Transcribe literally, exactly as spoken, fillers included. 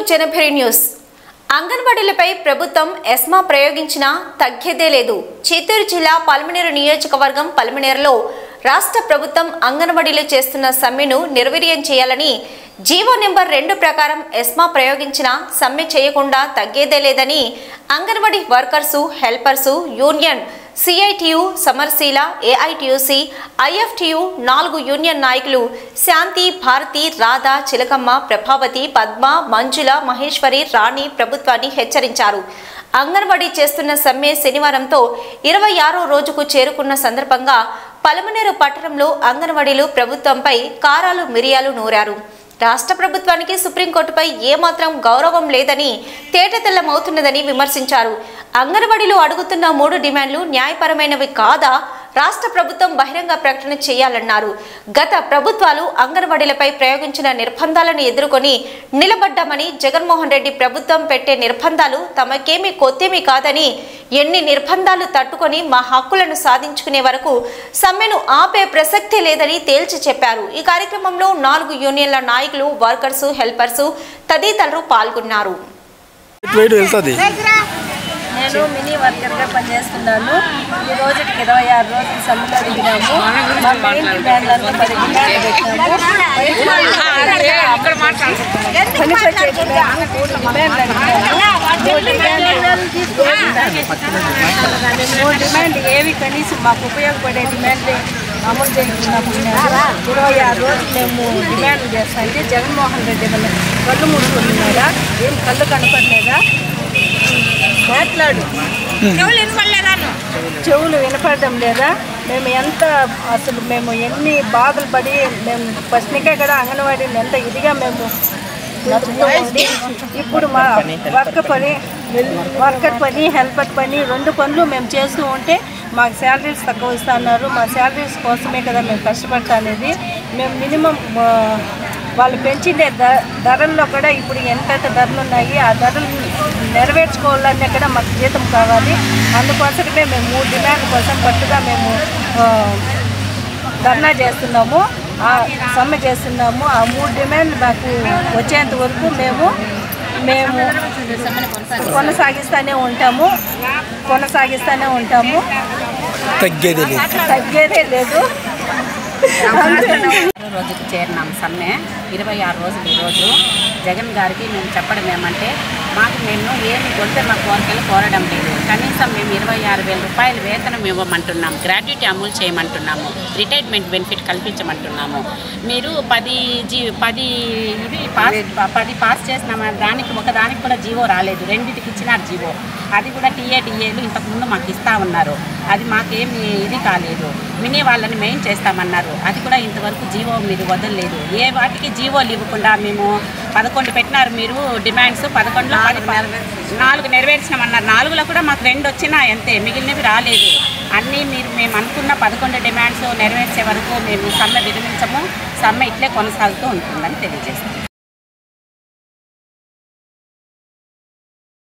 Janabheri news. అంగన్వాడీలపై ప్రభుత్వం ESMA ప్రయోగించినా తగ్గేదే లేదు. చిత్తూరు జిల్లా పల్మనేరు నియోజకవర్గం పల్మనేరులో రాష్ట్ర ప్రభుత్వం అంగన్వాడీలు చేస్తున్న సమ్మెను నిర్వీర్యం చేయాలని జీవో నెంబర్ రెండు ప్రకారం ఎస్మా ప్రయోగించినా సమ్మె చేయకుండా తగ్గేదే లేదని anganwadi workers, helpers union CITU, సమర్శీల, ఏఐటియుసి, ఐఎఫ్టియు నాలుగు యూనియన్ నాయకులు శాంతి, భారతి, రాధ, చిలకమ్మ, ప్రభావతి, పద్మ, మంజుల, మహేశ్వరి, రాణి ప్రభుత్వాన్ని హెచ్చరించారు. అంగన్వాడీ చేస్తున్న సమ్మె శనివారంతో ఇరవై ఆరో రోజుకు చేరుకున్న సందర్భంగా పలమనేరు పట్టణంలో అంగన్వాడీలు ప్రభుత్వంపై కారాలు మిరియాలు నూరారు. రాష్ట్ర ప్రభుత్వానికి సుప్రీంకోర్టుపై ఏమాత్రం గౌరవం లేదని తేటతెల్లమవుతున్నదని విమర్శించారు. అంగన్వాడీలు అడుగుతున్న మూడు డిమాండ్లు న్యాయపరమైనవి కాదా? రాష్ట్ర ప్రభుత్వం బహిరంగ ప్రకటన చేయాలన్నారు. గత ప్రభుత్వాలు అంగన్వాడీలపై ప్రయోగించిన నిర్బంధాలను ఎదుర్కొని నిలబడ్డామని, జగన్మోహన్ రెడ్డి ప్రభుత్వం పెట్టే నిర్బంధాలు తమకేమీ కొత్తేమీ కాదని, ఎన్ని నిర్బంధాలు తట్టుకొని మా హక్కులను సాధించుకునే వరకు సమ్మెను ఆపే ప్రసక్తే లేదని తేల్చి చెప్పారు. ఈ కార్యక్రమంలో నాలుగు యూనియన్ల నాయకులు, వర్కర్సు, హెల్పర్సు తదితరులు పాల్గొన్నారు. నేను మినీ వర్కర్గా పనిచేస్తున్నాను. ఈ రోజుకి ఇరవై ఆరు రోజులు సమ్మెలో దిగినాము. మా మెయిన్ డిమాండ్లను పది డిమాండ్లు పెట్టినాము. పనిపట్టే డిమాండ్లు మూడు డిమాండ్లు అడిగినాము. మూడు డిమాండ్లు మూడు డిమాండ్లు ఏవి కనీసం మాకు ఉపయోగపడే డిమాండ్లు అమలు చేయకున్నాము. ఇరవై ఆరు రోజులు మేము డిమాండ్లు చేస్తామంటే జగన్మోహన్ రెడ్డి వల్ల కళ్ళు మూసుకుంటున్నారా? ఏం కళ్ళు కనపడలేదా? మాట్లాడు. చెవులు వినపడడం లేదా? మేము ఎంత అసలు మేము ఎన్ని బాధలు పడి మేము ఫస్ట్నికే కూడా అంగన్వాడీని ఎంత ఇదిగా మేము ఇప్పుడు మా వర్కర్ పని వర్కర్ పని హెల్పర్ పని రెండు పనులు మేము చేస్తూ ఉంటే మాకు శాలరీస్ తక్కువ ఇస్తున్నారు. మా శాలరీస్ కోసమే కదా మేము కష్టపడతా అనేది. మేము మినిమం వాళ్ళు పెంచిండే ధ ధరల్లో కూడా ఇప్పుడు ఎంతైతే ధరలు ఉన్నాయి ఆ ధరలు నెరవేర్చుకోవాలనే కూడా మాకు జీతం కావాలి. అందుకోసమే మేము మూడు డిమాండ్ల కోసం పట్టుగా మేము ధర్నా చేస్తున్నాము, ఆ సమ్మె చేస్తున్నాము. ఆ మూడు డిమాండ్లు మాకు వచ్చేంత వరకు మేము మేము కొనసాగిస్తూనే ఉంటాము కొనసాగిస్తూనే ఉంటాము తగ్గేదే లేదు తగ్గేదే లేదు రోజుకి చేరినాం సమ్మె. ఇరవై ఆరు రోజులు ఈరోజు జగన్ గారికి మేము చెప్పడం ఏమంటే మాకు మేము ఏమి కొంత మా కోరికలు కోరడం లేదు. కనీసం మేము ఇరవై ఆరు వేల రూపాయల వేతనం ఇవ్వమంటున్నాం, గ్రాట్యుటీ అమలు చేయమంటున్నాము, రిటైర్మెంట్ బెనిఫిట్ కల్పించమంటున్నాము. మీరు పది జీ పది ఇవి పాస్ పది పాస్ చేసిన దానికి ఒక దానికి కూడా జీవో రాలేదు. రెండింటికి ఇచ్చినారు జీవో. అది కూడా టీఏడిఏలు ఇంతకుముందు మాకు ఇస్తూ ఉన్నారు. అది మాకేమి ఇది కాలేదు. మినీ వాళ్ళని మెయిన్ చేస్తామన్నారు. అది కూడా ఇంతవరకు జీవో మీరు వదలలేదు. ఏ వాటికి జీవోలు ఇవ్వకుండా మేము పదకొండు పెట్టినారు మీరు డిమాండ్స్. పదకొండులో పది నాలుగు నెరవేర్చినామన్నారు. నాలుగులో కూడా మాకు రెండు వచ్చినా అంతే, మిగిలినవి రాలేదు. అన్నీ మీరు మేము అనుకున్న పదకొండు డిమాండ్స్ నెరవేర్చే వరకు మేము సమ్మె విరమించము. సమ్మె ఇట్లే కొనసాగుతూ ఉంటుందని తెలియజేస్తాం.